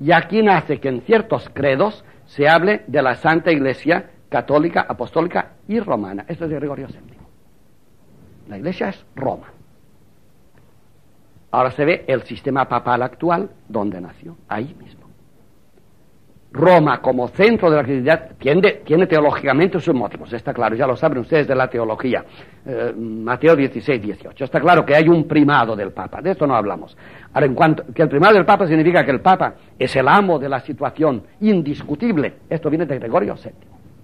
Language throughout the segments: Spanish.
Y aquí nace que en ciertos credos se hable de la Santa Iglesia católica, apostólica y romana. Esto es de Gregorio VII. La Iglesia es Roma. Ahora se ve el sistema papal actual, donde nació, ahí mismo. Roma como centro de la cristiandad tiene teológicamente sus motivos, está claro, ya lo saben ustedes de la teología, Mateo 16, 18, está claro que hay un primado del Papa, de esto no hablamos. Ahora, en cuanto que el primado del Papa significa que el Papa es el amo de la situación, indiscutible, esto viene de Gregorio VII.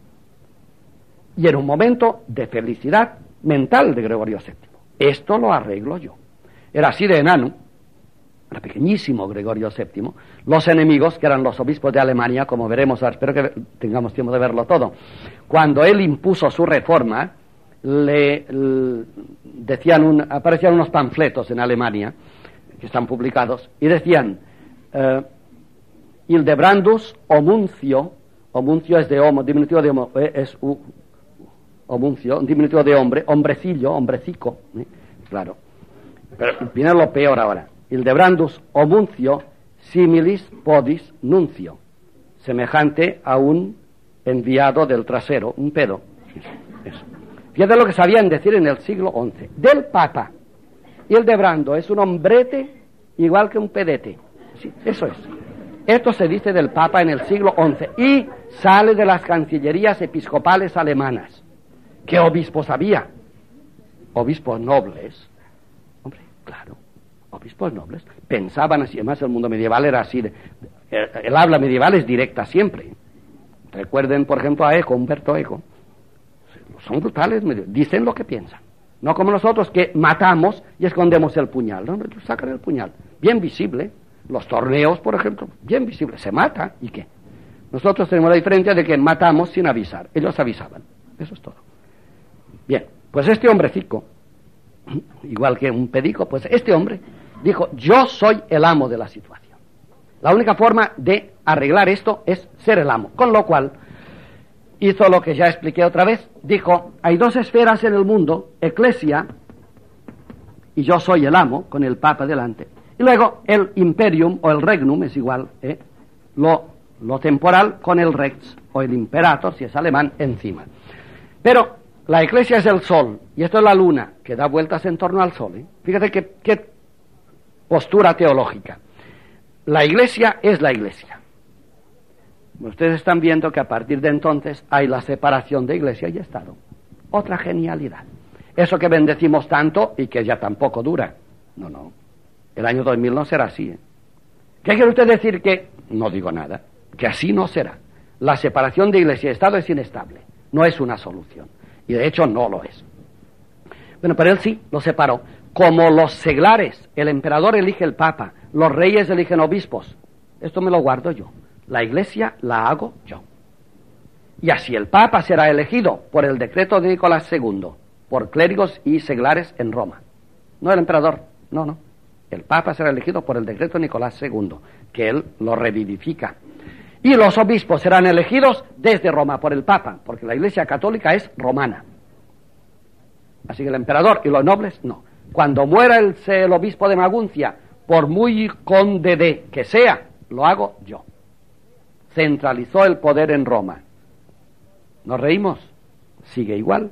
Y en un momento de felicidad mental de Gregorio VII, esto lo arreglo yo. Era así de enano, era pequeñísimo Gregorio VII, los enemigos, que eran los obispos de Alemania, como veremos ahora, espero que tengamos tiempo de verlo todo, cuando él impuso su reforma, aparecían unos panfletos en Alemania, que están publicados, y decían, Hildebrandus homuncio es de homo, diminutivo de homo, homuncio, diminutivo de hombre, hombrecillo, hombrecico, claro. Pero viene lo peor ahora. Hildebrandus homuncio similis podis nuncio, semejante a un enviado del trasero, un pedo. Eso. Fíjate lo que sabían decir en el siglo XI. Del Papa. Hildebrando es un hombrete igual que un pedete. Sí, eso es. Esto se dice del Papa en el siglo XI y sale de las cancillerías episcopales alemanas. ¿Qué obispos había? Obispos nobles. Hombre, claro. Obispos nobles pensaban así, además el mundo medieval era así, el habla medieval es directa siempre. Recuerden, por ejemplo, a Eco, Humberto Eco. Son brutales, dicen lo que piensan. No como nosotros que matamos y escondemos el puñal. No, sacan el puñal, bien visible. Los torneos, por ejemplo, bien visible. Se mata, ¿y qué? Nosotros tenemos la diferencia de que matamos sin avisar. Ellos avisaban. Eso es todo. Bien, pues este hombrecito, igual que un pedico, pues este hombre dijo, yo soy el amo de la situación. La única forma de arreglar esto es ser el amo. Con lo cual, hizo lo que ya expliqué otra vez, dijo, hay dos esferas en el mundo, Eclesia, y yo soy el amo, con el Papa delante. Y luego el imperium, o el regnum, es igual, lo temporal, con el rex, o el imperator, si es alemán, encima. Pero la Eclesia es el sol, y esto es la luna, que da vueltas en torno al sol. Fíjate qué postura teológica. La Iglesia es la Iglesia. Ustedes están viendo que a partir de entonces hay la separación de Iglesia y Estado. Otra genialidad. Eso que bendecimos tanto y que ya tampoco dura. No. El año 2000 no será así. ¿Qué quiere usted decir? Que no digo nada. Que así no será. La separación de Iglesia y Estado es inestable. No es una solución. Y de hecho no lo es. Bueno, pero él sí lo separó. Como los seglares, el emperador elige el papa, los reyes eligen obispos. Esto me lo guardo yo. La Iglesia la hago yo. Y así el papa será elegido por el decreto de Nicolás II, por clérigos y seglares en Roma. No el emperador, no. El papa será elegido por el decreto de Nicolás II, que él lo revivifica. Y los obispos serán elegidos desde Roma por el Papa, porque la Iglesia católica es romana. Así que el emperador y los nobles, no. Cuando muera el obispo de Maguncia, por muy conde de que sea, lo hago yo. Centralizó el poder en Roma. ¿Nos reímos? Sigue igual.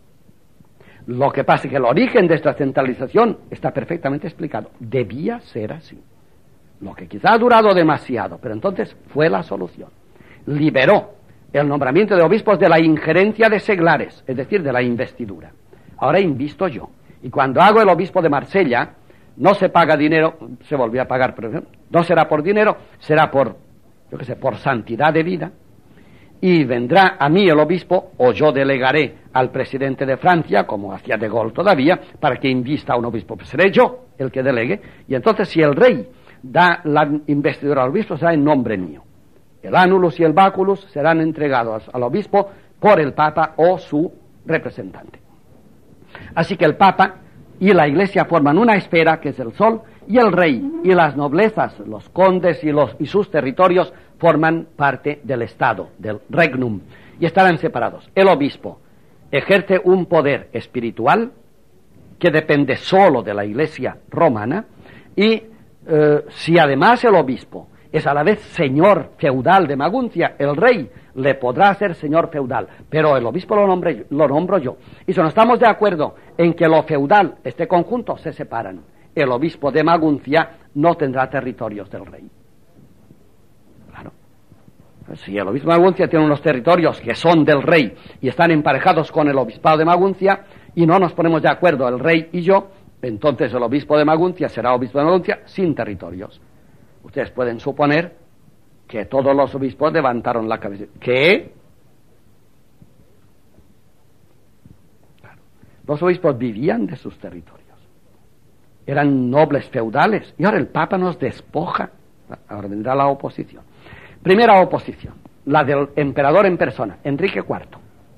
Lo que pasa es que el origen de esta centralización está perfectamente explicado. Debía ser así. Lo que quizá ha durado demasiado, pero entonces fue la solución. Liberó el nombramiento de obispos de la injerencia de seglares, es decir, de la investidura. Ahora invisto yo. Y cuando hago el obispo de Marsella, no se paga dinero, se volvió a pagar, pero no será por dinero, será por, por santidad de vida. Y vendrá a mí el obispo, o yo delegaré al presidente de Francia, como hacía de Gaulle todavía, para que invista a un obispo. Pues seré yo el que delegue. Y entonces si el rey da la investidura al obispo, será en nombre mío. El ánulus y el báculus serán entregados al obispo por el papa o su representante. Así que el papa y la Iglesia forman una esfera, que es el sol, y el rey y las noblezas, los condes y sus territorios, forman parte del Estado, del regnum, y estarán separados. El obispo ejerce un poder espiritual que depende solo de la Iglesia romana, y si además el obispo es a la vez señor feudal de Maguncia. El rey le podrá ser señor feudal, pero el obispo lo nombro yo. Y si no estamos de acuerdo en que lo feudal esté conjunto, se separan. El obispo de Maguncia no tendrá territorios del rey. Claro. Si el obispo de Maguncia tiene unos territorios que son del rey y están emparejados con el obispado de Maguncia y no nos ponemos de acuerdo el rey y yo, entonces el obispo de Maguncia será obispo de Maguncia sin territorios. Ustedes pueden suponer que todos los obispos levantaron la cabeza. ¿Qué? Claro. Los obispos vivían de sus territorios. Eran nobles feudales. Y ahora el Papa nos despoja. Ahora vendrá la oposición. Primera oposición, la del emperador en persona, Enrique IV.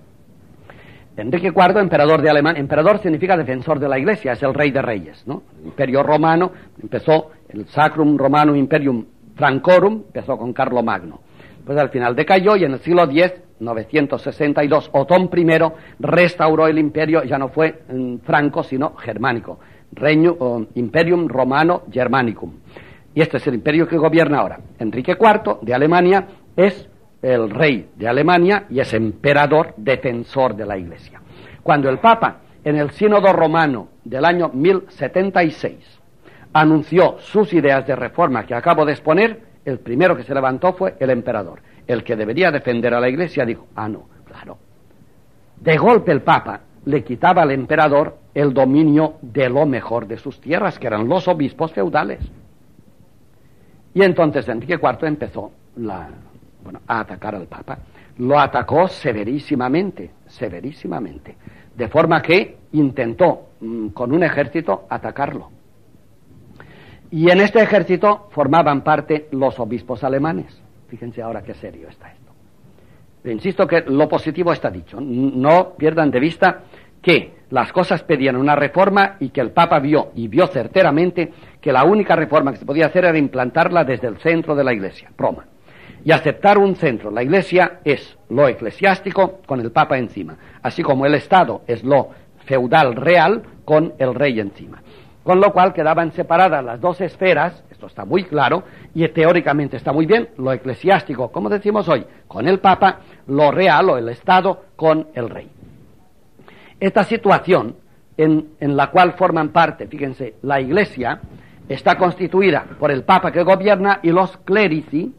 Enrique IV, emperador de Alemania. Emperador significa defensor de la Iglesia, es el rey de reyes, ¿no? El Imperio Romano empezó, el Sacrum Romanum Imperium Francorum, empezó con Carlomagno. Pues al final decayó y en el siglo X, 962, Otón I restauró el imperio, ya no fue franco, sino germánico. Imperium Romano Germanicum. Y este es el imperio que gobierna ahora. Enrique IV de Alemania es el rey de Alemania y es emperador defensor de la Iglesia. Cuando el Papa, en el Sínodo Romano del año 1076, anunció sus ideas de reforma que acabo de exponer, el primero que se levantó fue el emperador. El que debería defender a la Iglesia dijo, no, claro. De golpe el Papa le quitaba al emperador el dominio de lo mejor de sus tierras, que eran los obispos feudales. Y entonces Enrique IV empezó a atacar al Papa. Lo atacó severísimamente, de forma que intentó con un ejército atacarlo. Y en este ejército formaban parte los obispos alemanes. Fíjense ahora qué serio está esto. Insisto que lo positivo está dicho. No pierdan de vista que las cosas pedían una reforma y que el Papa vio certeramente que la única reforma que se podía hacer era implantarla desde el centro de la Iglesia, Roma. Y aceptar un centro, la Iglesia es lo eclesiástico con el Papa encima, así como el Estado es lo feudal real con el rey encima. Con lo cual quedaban separadas las dos esferas, esto está muy claro, y teóricamente está muy bien, lo eclesiástico, como decimos hoy, con el Papa, lo real o el Estado con el rey. Esta situación en la cual forman parte, fíjense, la Iglesia está constituida por el Papa que gobierna y los clerici,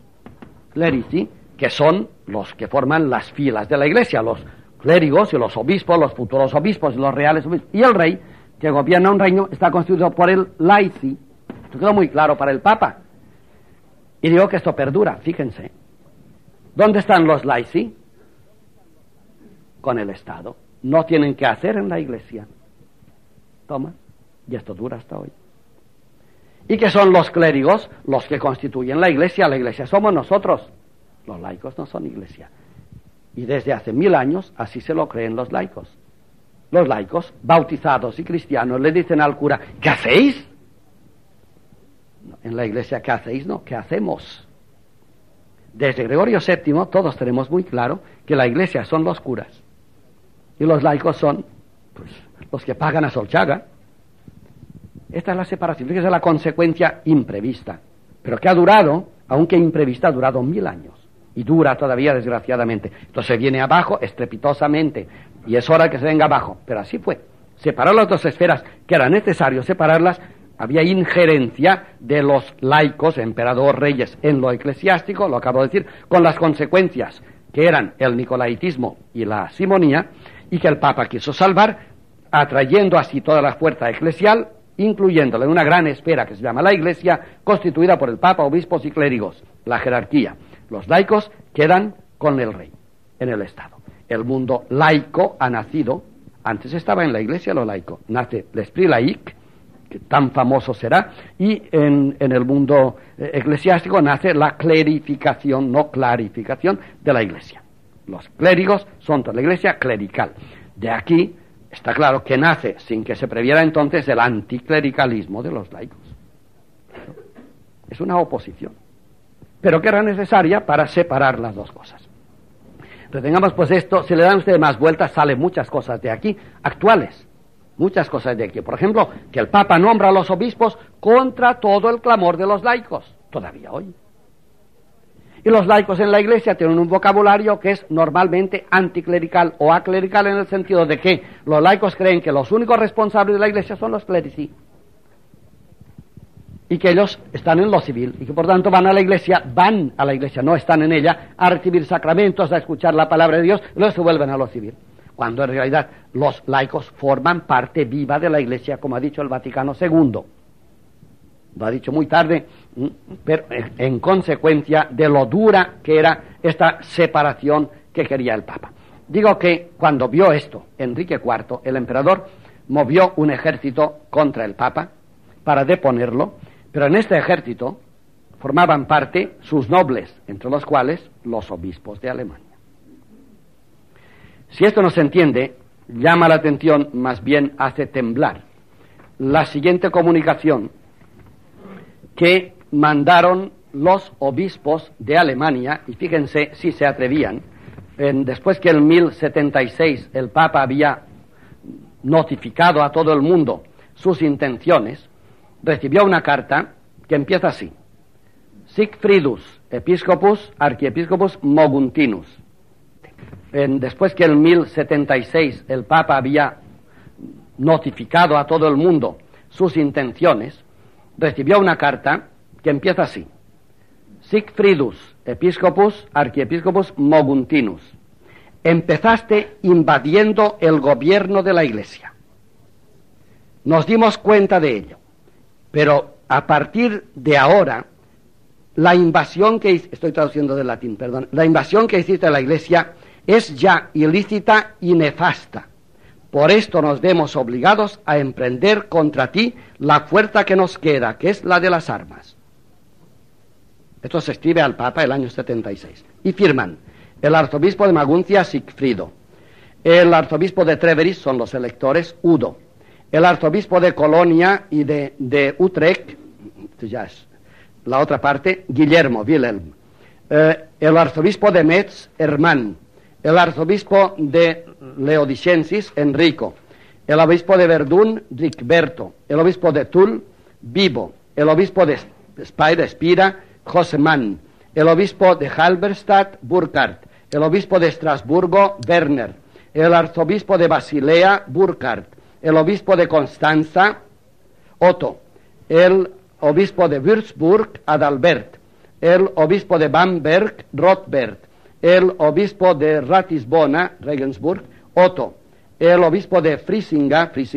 que son los que forman las filas de la Iglesia, los clérigos y los obispos, los futuros obispos y los reales obispos, y el rey, que gobierna un reino, está constituido por el laici. Esto quedó muy claro para el Papa. Y digo que esto perdura, fíjense. ¿Dónde están los laici? Con el Estado. No tienen que hacer en la Iglesia. Toma, y esto dura hasta hoy. ¿Y qué son los clérigos? Los que constituyen la Iglesia. La Iglesia somos nosotros. Los laicos no son Iglesia. Y desde hace 1000 años así se lo creen los laicos. Los laicos, bautizados y cristianos, le dicen al cura, ¿qué hacéis? No, en la Iglesia, ¿qué hacéis? No, ¿qué hacemos? Desde Gregorio VII todos tenemos muy claro que la Iglesia son los curas. Y los laicos son los que pagan a Solchaga. Esta es la separación, fíjese la consecuencia imprevista, pero que ha durado, aunque imprevista, ha durado 1000 años. Y dura todavía, desgraciadamente. Entonces viene abajo estrepitosamente, y es hora que se venga abajo. Pero así fue. Separar las dos esferas, que era necesario separarlas, había injerencia de los laicos, emperador, reyes, en lo eclesiástico, lo acabo de decir, con las consecuencias que eran el nicolaitismo y la simonía, y que el Papa quiso salvar, atrayendo así toda la fuerza eclesial, incluyéndole en una gran esfera que se llama la Iglesia, constituida por el Papa, obispos y clérigos, la jerarquía. Los laicos quedan con el rey, en el Estado. El mundo laico ha nacido, antes estaba en la Iglesia lo laico, nace l'esprit laïque, que tan famoso será, y en el mundo eclesiástico nace la clerificación, no clarificación, de la Iglesia. Los clérigos son toda la Iglesia clerical. De aquí está claro que nace, sin que se previera entonces, el anticlericalismo de los laicos. Es una oposición, pero que era necesaria para separar las dos cosas. Retengamos pues esto, si le dan ustedes más vueltas, salen muchas cosas de aquí, actuales, muchas cosas de aquí. Por ejemplo, que el Papa nombra a los obispos contra todo el clamor de los laicos, todavía hoy. Y los laicos en la Iglesia tienen un vocabulario que es normalmente anticlerical o aclerical, en el sentido de que los laicos creen que los únicos responsables de la Iglesia son los clerici, y que ellos están en lo civil, y que por tanto van a la Iglesia, no están en ella, a recibir sacramentos, a escuchar la palabra de Dios, y luego se vuelven a lo civil. Cuando en realidad los laicos forman parte viva de la Iglesia, como ha dicho el Vaticano II. Lo ha dicho muy tarde, pero en consecuencia de lo dura que era esta separación que quería el Papa. Digo que cuando vio esto Enrique IV, el emperador movió un ejército contra el Papa para deponerlo, pero en este ejército formaban parte sus nobles, entre los cuales los obispos de Alemania. Si esto no se entiende, llama la atención, más bien hace temblar la siguiente comunicación que mandaron los obispos de Alemania, y fíjense si se atrevían, después que en 1076 el Papa había notificado a todo el mundo sus intenciones, recibió una carta que empieza así: Sigfridus, episcopus, archiepiscopus Moguntinus. Después que en 1076 el Papa había notificado a todo el mundo sus intenciones, recibió una carta que empieza así: Sigfridus, episcopus, archiepiscopus Moguntinus. Empezaste invadiendo el gobierno de la Iglesia. Nos dimos cuenta de ello, pero a partir de ahora, la invasión que estoy traduciendo del latín, perdón, la invasión que hiciste a la Iglesia es ya ilícita y nefasta. Por esto nos vemos obligados a emprender contra ti la fuerza que nos queda, que es la de las armas. Esto se escribe al Papa el año 76. Y firman el arzobispo de Maguncia, Sigfrido; el arzobispo de Treveris, son los electores, Udo; el arzobispo de Colonia y de Utrecht, ya es la otra parte, Guillermo, Wilhelm; el arzobispo de Metz, Hermann; el arzobispo de Leodicensis, Enrico; el obispo de Verdún, Ricberto; el obispo de Tull, Vivo; el obispo de Spira, Josemann; el obispo de Halberstadt, Burkhard; el obispo de Estrasburgo, Werner; el arzobispo de Basilea, Burkhard; el obispo de Constanza, Otto; el obispo de Würzburg, Adalbert; el obispo de Bamberg, Rothbert; el obispo de Ratisbona, Regensburg, Otto; el obispo de Freising,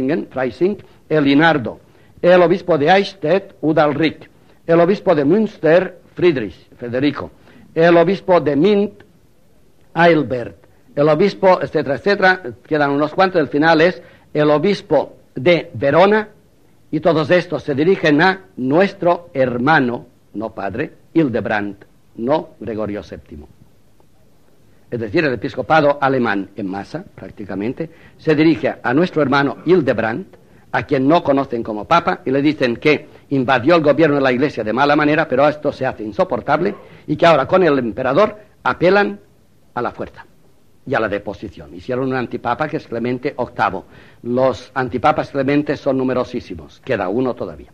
Elinardo; el obispo de Eichstätt, Udalric; el obispo de Münster, Federico; el obispo de Mint, Eilbert; el obispo, etcétera, etcétera, quedan unos cuantos, el final es el obispo de Verona, y todos estos se dirigen a nuestro hermano, no padre, Hildebrand, no Gregorio VII. Es decir, el episcopado alemán en masa, prácticamente, se dirige a nuestro hermano Hildebrand, a quien no conocen como papa, y le dicen que invadió el gobierno de la Iglesia de mala manera, pero esto se hace insoportable, y que ahora con el emperador apelan a la fuerza y a la deposición. Hicieron un antipapa que es Clemente VIII. Los antipapas clementes son numerosísimos, queda uno todavía.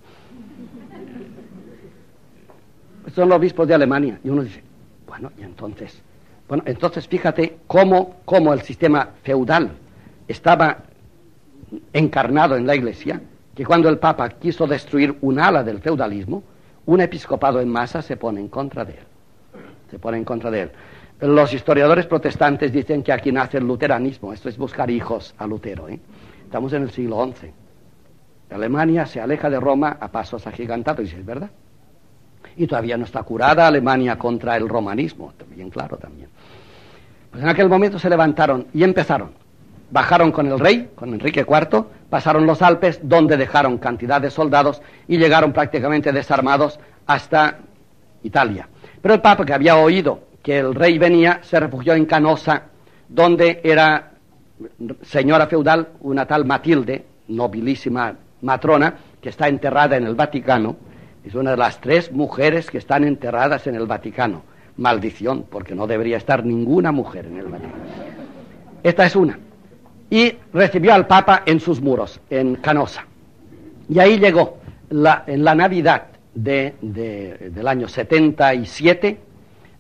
Son los obispos de Alemania, y uno dice, bueno, y entonces... Bueno, entonces fíjate cómo el sistema feudal estaba encarnado en la Iglesia, que cuando el Papa quiso destruir un ala del feudalismo, un episcopado en masa se pone en contra de él. Se pone en contra de él. Los historiadores protestantes dicen que aquí nace el luteranismo. Esto es buscar hijos a Lutero, ¿eh? Estamos en el siglo XI. Alemania se aleja de Roma a pasos agigantados, y es verdad. Y todavía no está curada Alemania contra el romanismo, también claro, también. Pues en aquel momento se levantaron y empezaron. Bajaron con el rey, con Enrique IV, pasaron los Alpes, donde dejaron cantidad de soldados y llegaron prácticamente desarmados hasta Italia. Pero el Papa, que había oído que el rey venía, se refugió en Canosa, donde era señora feudal una tal Matilde, nobilísima matrona, que está enterrada en el Vaticano. Es una de las 3 mujeres que están enterradas en el Vaticano. Maldición, porque no debería estar ninguna mujer en el Vaticano. Esta es una. Y recibió al Papa en sus muros, en Canosa. Y ahí llegó, en la Navidad del año 77,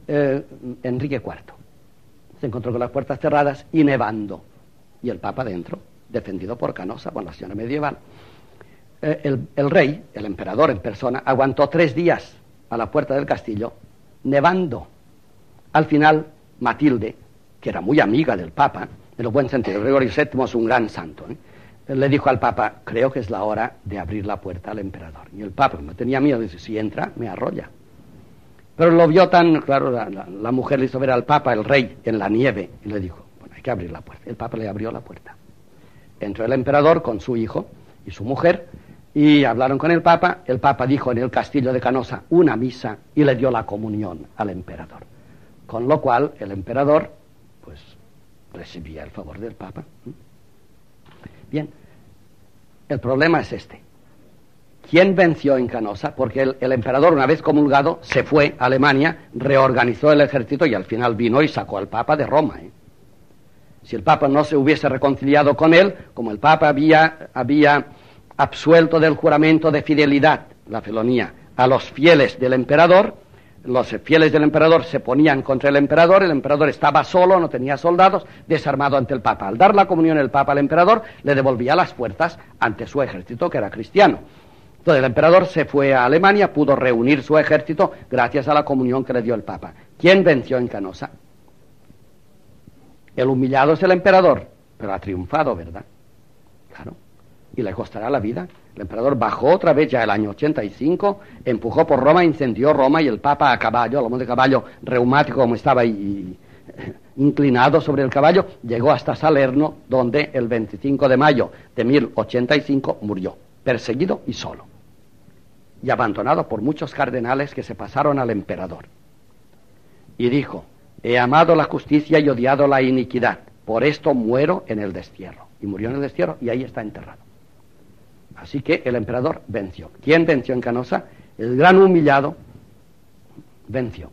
Enrique IV. Se encontró con las puertas cerradas y nevando, y el Papa dentro, defendido por Canosa, por la señora medieval. El rey, el emperador en persona, aguantó 3 días a la puerta del castillo, nevando. Al final, Matilde, que era muy amiga del Papa, en el buen sentido, Gregorio VII es un gran santo, le dijo al Papa: creo que es la hora de abrir la puerta al emperador. Y el Papa, como tenía miedo, dice: si entra, me arrolla. Pero lo vio tan claro, la mujer le hizo ver al Papa, el rey, en la nieve, y le dijo: bueno, hay que abrir la puerta. El Papa le abrió la puerta. Entró el emperador con su hijo y su mujer, y hablaron con el Papa. El Papa dijo en el castillo de Canosa una misa y le dio la comunión al emperador. Con lo cual, el emperador, pues, recibía el favor del Papa. Bien, el problema es este. ¿Quién venció en Canosa? Porque el emperador, una vez comulgado, se fue a Alemania, reorganizó el ejército y al final vino y sacó al Papa de Roma. Si el Papa no se hubiese reconciliado con él, como el Papa había absuelto del juramento de fidelidad, la felonía, a los fieles del emperador, los fieles del emperador se ponían contra el emperador estaba solo, no tenía soldados, desarmado ante el Papa. Al dar la comunión el Papa al emperador, le devolvía las fuerzas ante su ejército, que era cristiano. Entonces el emperador se fue a Alemania, pudo reunir su ejército gracias a la comunión que le dio el Papa. ¿Quién venció en Canosa? El humillado es el emperador, pero ha triunfado, ¿verdad? Claro. Y le costará la vida. El emperador bajó otra vez ya el año 85, empujó por Roma, incendió Roma, y el Papa a caballo, a lomo de caballo, reumático como estaba ahí, inclinado sobre el caballo, llegó hasta Salerno, donde el 25 de mayo de 1085 murió, perseguido y solo, y abandonado por muchos cardenales que se pasaron al emperador. Y dijo: he amado la justicia y odiado la iniquidad, por esto muero en el destierro. Y murió en el destierro y ahí está enterrado. Así que el emperador venció. ¿Quién venció en Canosa? El gran humillado venció.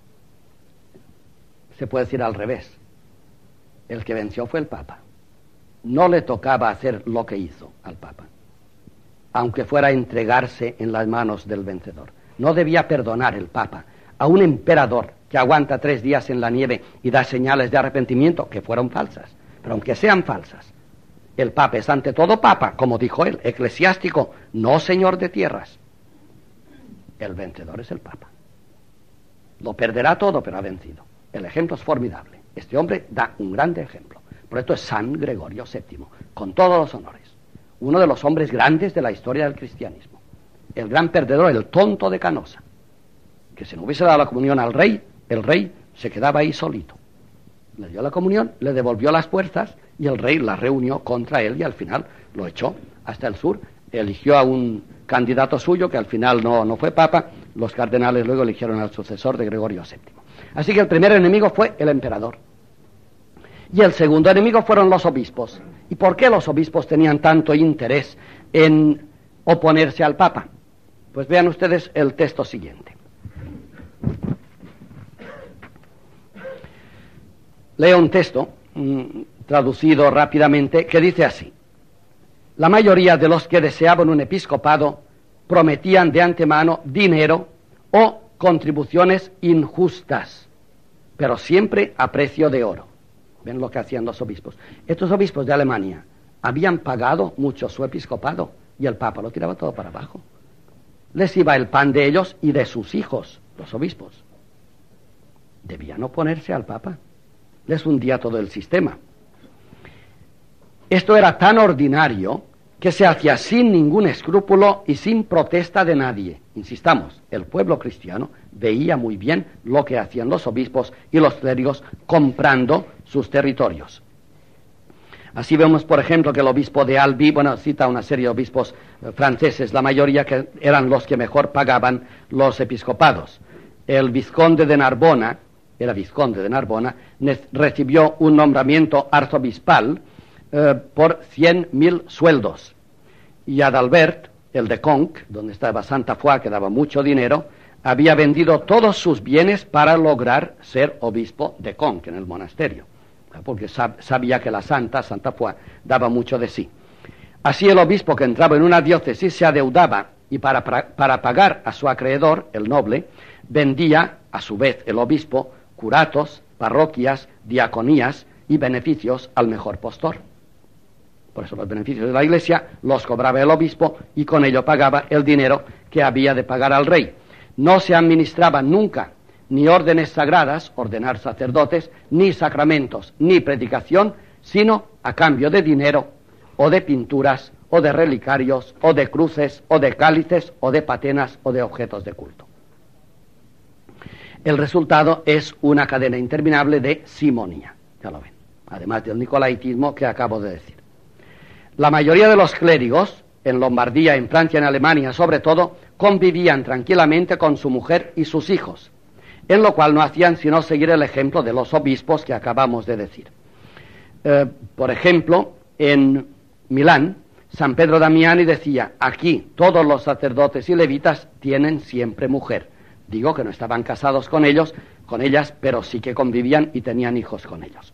Se puede decir al revés. El que venció fue el Papa. No le tocaba hacer lo que hizo al Papa, aunque fuera a entregarse en las manos del vencedor. No debía perdonar el Papa a un emperador que aguanta 3 días en la nieve y da señales de arrepentimiento que fueron falsas. Pero aunque sean falsas, el Papa es ante todo Papa, como dijo él, eclesiástico, no señor de tierras. El vencedor es el Papa. Lo perderá todo, pero ha vencido. El ejemplo es formidable. Este hombre da un grande ejemplo. Por esto es San Gregorio VII, con todos los honores. Uno de los hombres grandes de la historia del cristianismo. El gran perdedor, el tonto de Canosa, que si no hubiese dado la comunión al rey, el rey se quedaba ahí solito. Le dio la comunión, le devolvió las fuerzas y el rey las reunió contra él y al final lo echó hasta el sur. Eligió a un candidato suyo que al final no fue papa. Los cardenales luego eligieron al sucesor de Gregorio VII. Así que el primer enemigo fue el emperador. Y el segundo enemigo fueron los obispos. ¿Y por qué los obispos tenían tanto interés en oponerse al papa? Pues vean ustedes el texto siguiente. Leo un texto traducido rápidamente que dice así: la mayoría de los que deseaban un episcopado prometían de antemano dinero o contribuciones injustas, pero siempre a precio de oro. ¿Ven lo que hacían los obispos? Estos obispos de Alemania habían pagado mucho su episcopado y el Papa lo tiraba todo para abajo. Les iba el pan de ellos y de sus hijos, los obispos. Debían oponerse al Papa. Les hundía todo el sistema. Esto era tan ordinario que se hacía sin ningún escrúpulo y sin protesta de nadie. Insistamos, el pueblo cristiano veía muy bien lo que hacían los obispos y los clérigos comprando sus territorios. Así vemos, por ejemplo, que el obispo de Albi, cita una serie de obispos franceses, la mayoría que eran los que mejor pagaban los episcopados. El vizconde de Narbona, era vizconde de Narbona, recibió un nombramiento arzobispal por 100.000 sueldos. Y Adalbert, el de Conques, donde estaba Santa Foix, que daba mucho dinero, había vendido todos sus bienes para lograr ser obispo de Conques, en el monasterio, porque sabía que la Santa Foix, daba mucho de sí. Así el obispo que entraba en una diócesis se adeudaba y para pagar a su acreedor, el noble, vendía a su vez el obispo, curatos, parroquias, diaconías y beneficios al mejor postor. Por eso los beneficios de la Iglesia los cobraba el obispo y con ello pagaba el dinero que había de pagar al rey. No se administraban nunca ni órdenes sagradas, ordenar sacerdotes, ni sacramentos, ni predicación, sino a cambio de dinero, o de pinturas, o de relicarios, o de cruces, o de cálices, o de patenas, o de objetos de culto. El resultado es una cadena interminable de simonía, ya lo ven, además del nicolaitismo que acabo de decir. La mayoría de los clérigos, en Lombardía, en Francia, en Alemania sobre todo, convivían tranquilamente con su mujer y sus hijos, en lo cual no hacían sino seguir el ejemplo de los obispos que acabamos de decir. Por ejemplo, en Milán, San Pedro Damiani decía: aquí todos los sacerdotes y levitas tienen siempre mujer. Digo que no estaban casados con ellos, con ellas, pero sí que convivían y tenían hijos con ellos.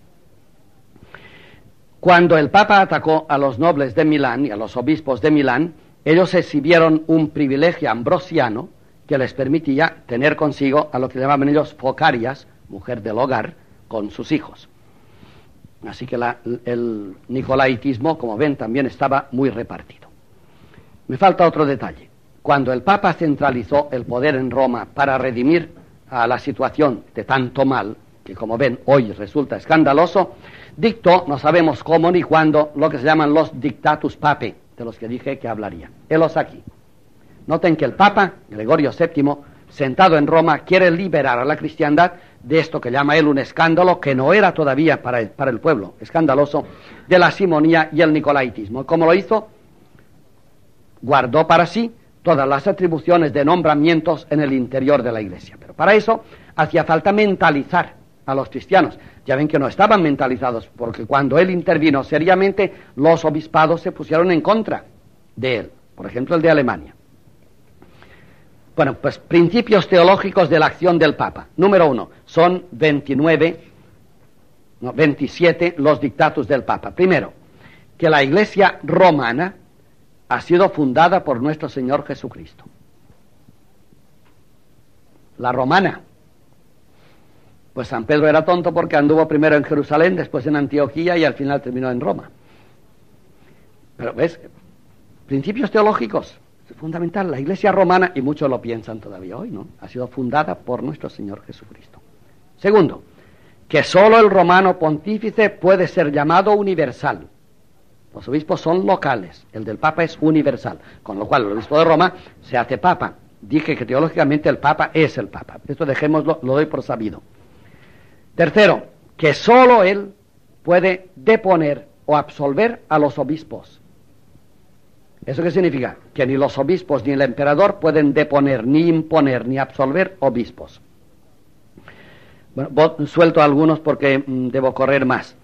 Cuando el Papa atacó a los nobles de Milán y a los obispos de Milán, ellos exhibieron un privilegio ambrosiano que les permitía tener consigo a lo que llamaban ellos focarias, mujer del hogar, con sus hijos. Así que el nicolaitismo, como ven, también estaba muy repartido. Me falta otro detalle. Cuando el Papa centralizó el poder en Roma para redimir a la situación de tanto mal, que como ven hoy resulta escandaloso, dictó, no sabemos cómo ni cuándo, lo que se llaman los dictatus papae, de los que dije que hablaría. Helos aquí. Noten que el Papa, Gregorio VII, sentado en Roma, quiere liberar a la cristiandad de esto que llama él un escándalo, que no era todavía para el pueblo escandaloso, de la simonía y el nicolaitismo. ¿Cómo lo hizo? Guardó para sí todas las atribuciones de nombramientos en el interior de la Iglesia. Pero para eso hacía falta mentalizar a los cristianos. Ya ven que no estaban mentalizados, porque cuando él intervino seriamente, los obispados se pusieron en contra de él. Por ejemplo, el de Alemania. Bueno, pues principios teológicos de la acción del Papa. Número 1, son 27 los dictatus del Papa. Primero, que la Iglesia romana ha sido fundada por nuestro Señor Jesucristo. La romana. Pues San Pedro era tonto porque anduvo primero en Jerusalén, después en Antioquía y al final terminó en Roma. Pero ves, principios teológicos, es fundamental. La Iglesia romana, y muchos lo piensan todavía hoy, ¿no?, ha sido fundada por nuestro Señor Jesucristo. Segundo, que sólo el romano pontífice puede ser llamado universal. Los obispos son locales, el del Papa es universal, con lo cual el obispo de Roma se hace Papa. Dije que teológicamente el Papa es el Papa. Esto dejémoslo, lo doy por sabido. Tercero, que sólo él puede deponer o absolver a los obispos. ¿Eso qué significa? Que ni los obispos ni el emperador pueden deponer, ni imponer, ni absolver obispos. Bueno, suelto algunos porque debo correr más.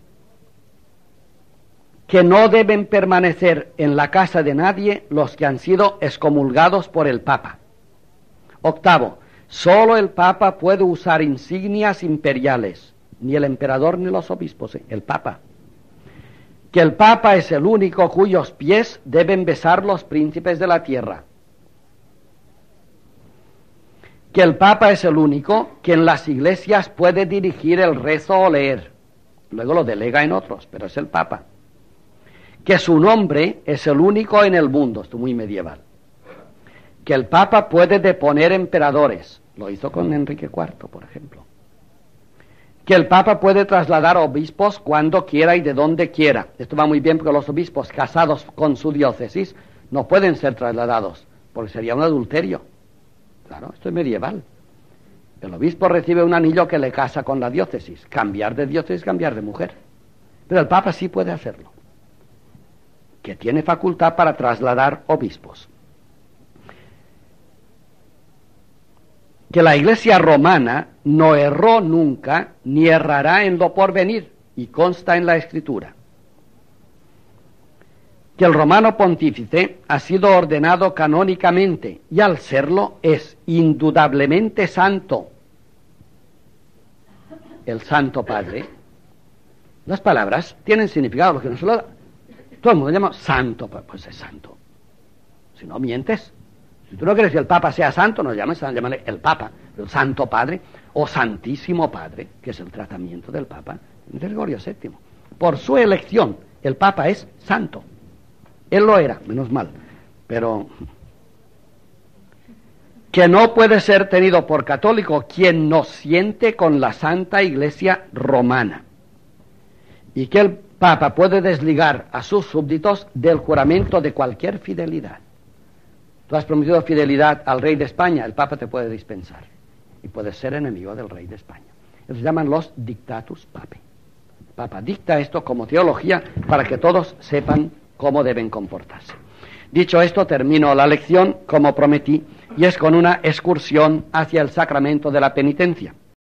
Que no deben permanecer en la casa de nadie los que han sido excomulgados por el Papa. Octavo, solo el Papa puede usar insignias imperiales, ni el emperador ni los obispos, el Papa. Que el Papa es el único cuyos pies deben besar los príncipes de la tierra. Que el Papa es el único que en las iglesias puede dirigir el rezo o leer. Luego lo delega en otros, pero es el Papa. Que su nombre es el único en el mundo, esto muy medieval. Que el Papa puede deponer emperadores, lo hizo con Enrique IV, por ejemplo. Que el Papa puede trasladar obispos cuando quiera y de donde quiera. Esto va muy bien porque los obispos casados con su diócesis no pueden ser trasladados, porque sería un adulterio. Claro, esto es medieval. El obispo recibe un anillo que le casa con la diócesis. Cambiar de diócesis, cambiar de mujer. Pero el Papa sí puede hacerlo, que tiene facultad para trasladar obispos. Que la Iglesia romana no erró nunca, ni errará en lo porvenir, y consta en la Escritura. Que el romano pontífice ha sido ordenado canónicamente, y al serlo es indudablemente santo. El Santo Padre. Las palabras tienen significado, porque no solo todo el mundo llama santo, pues es santo. Si no mientes, Si tú no quieres que el Papa sea santo, no llames, llámale el Papa, el Santo Padre o Santísimo Padre, que es el tratamiento del Papa Gregorio VII. Por su elección, el Papa es santo. Él lo era, menos mal, pero que no puede ser tenido por católico quien no siente con la Santa Iglesia Romana, y que el Papa puede desligar a sus súbditos del juramento de cualquier fidelidad. Tú has prometido fidelidad al rey de España, el Papa te puede dispensar y puedes ser enemigo del rey de España. Ellos se llaman los dictatus papae. El Papa dicta esto como teología para que todos sepan cómo deben comportarse. Dicho esto, termino la lección como prometí, y es con una excursión hacia el sacramento de la penitencia.